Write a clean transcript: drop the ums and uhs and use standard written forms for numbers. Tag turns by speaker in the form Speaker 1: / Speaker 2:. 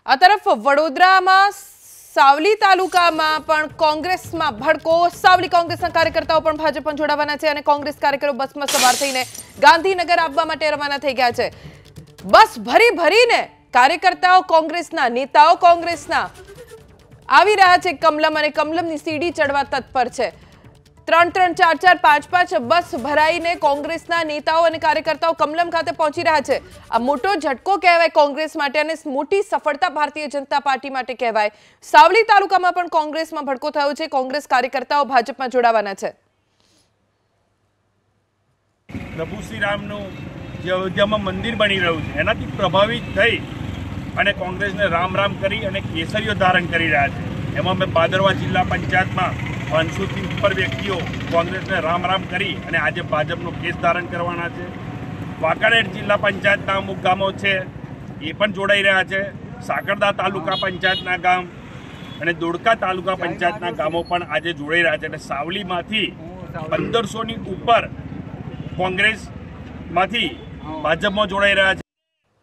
Speaker 1: આ તરફ વડોદરામાં સાવલી તાલુકામાં પણ કોંગ્રેસમાં ભડકો। સાવલી કોંગ્રેસના કાર્યકર્તાઓ પણ ભાજપમાં જોડાવાના છે અને કોંગ્રેસ કાર્યકરો બસમાં સવાર થઈને ગાંધીનગર આવવા માટે રવાના થઈ ગયા છે। બસ ભરી ભરીને કાર્યકર્તાઓ કોંગ્રેસના નેતાઓ કોંગ્રેસના આવી રહ્યા છે। કમલમ અને કમલમની સીડી ચડવા તત્પર છે। 3-3, 4-4, 5-5 બસ ભરાઈને કોંગ્રેસના નેતાઓ અને કાર્યકર્તાઓ કમલમ ખાતે પહોંચી રહ્યા છે। આ મોટો ઝટકો કહેવાય કોંગ્રેસ માટે અને મોટી સફળતા ભારતીય જનતા પાર્ટી માટે કહેવાય। સાવલી તાલુકામાં પણ કોંગ્રેસમાં ભડકો થયો છે। કોંગ્રેસ કાર્યકર્તાઓ ભાજપમાં જોડાવાના છે।
Speaker 2: પ્રભુ શ્રી રામનું જે અયોધ્યામાં મંદિર બની રહ્યું છે એનાથી પ્રભાવિત થઈ અને કોંગ્રેસને રામ રામ કરી અને કેસરીઓ ધારણ કરી રહ્યા છે। એમાં મેં ભાદરવા જિલ્લા પંચાયતમાં 500થી ઉપર વ્યક્તિઓ કોંગ્રેસને રામ રામ કરી અને આજે ભાજપનો કેસ ધારણ કરવાના છે। વાંકાનેર જિલ્લા પંચાયતના અમુક ગામો છે એ પણ જોડાઈ રહ્યા છે। સાકરદા તાલુકા પંચાયતના ગામ અને દોડકા તાલુકા પંચાયતના ગામો પણ આજે જોડાઈ રહ્યા છે અને સાવલીમાંથી 1500ની ઉપર કોંગ્રેસમાંથી ભાજપમાં જોડાઈ રહ્યા છે।